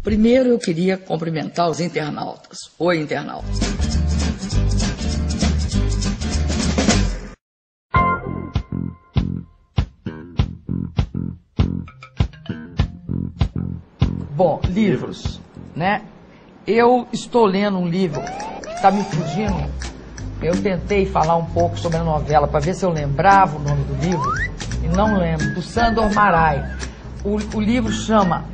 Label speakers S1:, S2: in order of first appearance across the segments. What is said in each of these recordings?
S1: Primeiro eu queria cumprimentar os internautas. Oi, internautas. Bom, livros, né? Eu estou lendo um livro que está me fugindo. Eu tentei falar um pouco sobre a novela para ver se eu lembrava o nome do livro e não lembro, do Sándor Márai. O livro chama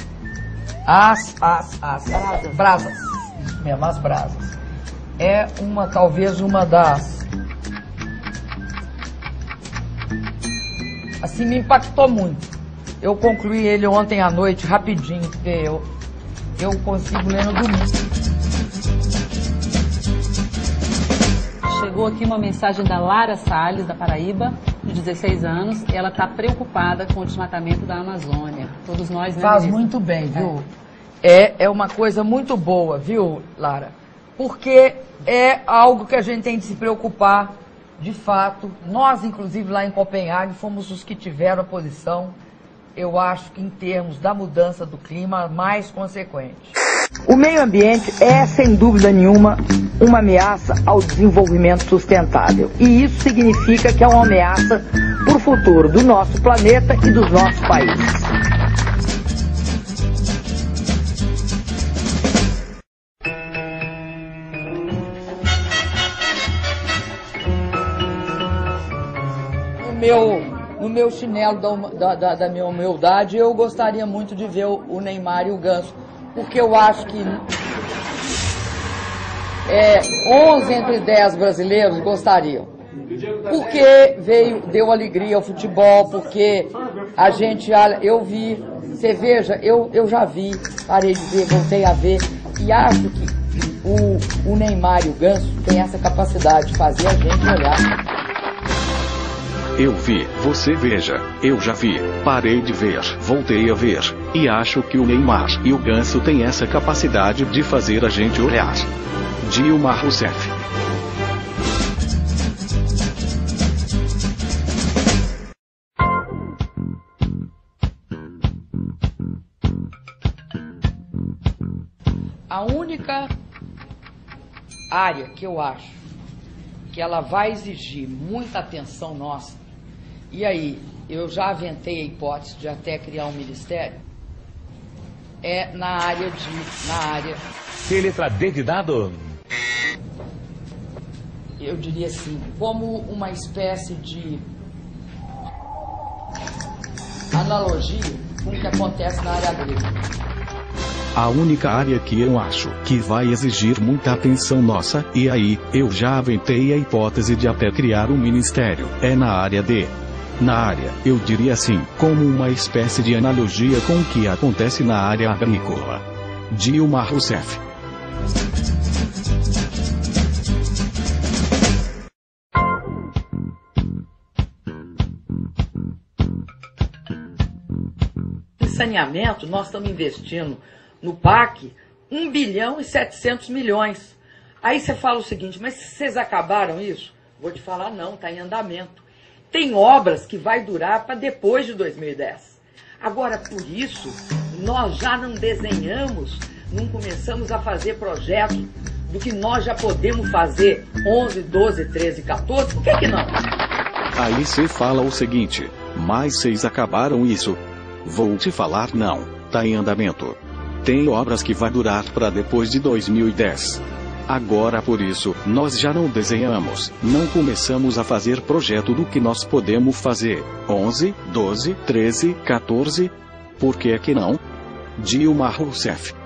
S1: Brasas. Isso mesmo, As Brasas. É talvez uma das... Assim, me impactou muito. Eu concluí ele ontem à noite, rapidinho, porque eu consigo ler no domingo.
S2: Chegou aqui uma mensagem da Lara Salles, da Paraíba, de 16 anos. Ela está preocupada com o desmatamento da Amazônia. Todos nós, né?
S1: Faz muito bem, viu? É uma coisa muito boa, viu, Lara? Porque é algo que a gente tem de se preocupar, de fato. Nós, inclusive, lá em Copenhague, fomos os que tiveram a posição, eu acho que em termos da mudança do clima, mais consequente. O meio ambiente é, sem dúvida nenhuma, uma ameaça ao desenvolvimento sustentável. E isso significa que é uma ameaça para o futuro do nosso planeta e dos nossos países. No meu chinelo da minha humildade, eu gostaria muito de ver o Neymar e o Ganso, porque eu acho que 11 entre 10 brasileiros gostariam. Porque deu alegria ao futebol, porque a gente, eu vi, você veja, eu já vi, parei de ver, voltei a ver, e acho que o Neymar e o Ganso têm essa capacidade de fazer a gente olhar.
S3: Eu vi, você veja, eu já vi, parei de ver, voltei a ver, e acho que o Neymar e o Ganso têm essa capacidade de fazer a gente olhar. Dilma Rousseff.
S1: A única área que eu acho que ela vai exigir muita atenção nossa, e aí eu já aventei a hipótese de até criar um ministério, é na área.
S4: Que letra D de dado?
S1: Eu diria assim, como uma espécie de analogia com o que acontece na área agrícola.
S3: A única área que eu acho que vai exigir muita atenção nossa, e aí, eu já aventei a hipótese de até criar um ministério, é na área D. Na área, eu diria assim, como uma espécie de analogia com o que acontece na área agrícola. Dilma Rousseff.
S1: Em saneamento, nós estamos investindo no PAC 1 bilhão e 700 milhões. Aí você fala o seguinte, mas vocês acabaram isso? Vou te falar, não, está em andamento. Tem obras que vai durar para depois de 2010. Agora, por isso, nós já não desenhamos, não começamos a fazer projetos do que nós já podemos fazer 11, 12, 13, 14, por que não?
S3: Aí você fala o seguinte, mas vocês acabaram isso? Vou te falar não, tá em andamento. Tem obras que vai durar para depois de 2010. Agora por isso, nós já não desenhamos, não começamos a fazer projeto do que nós podemos fazer. 11, 12, 13, 14. Por que é que não? Dilma Rousseff.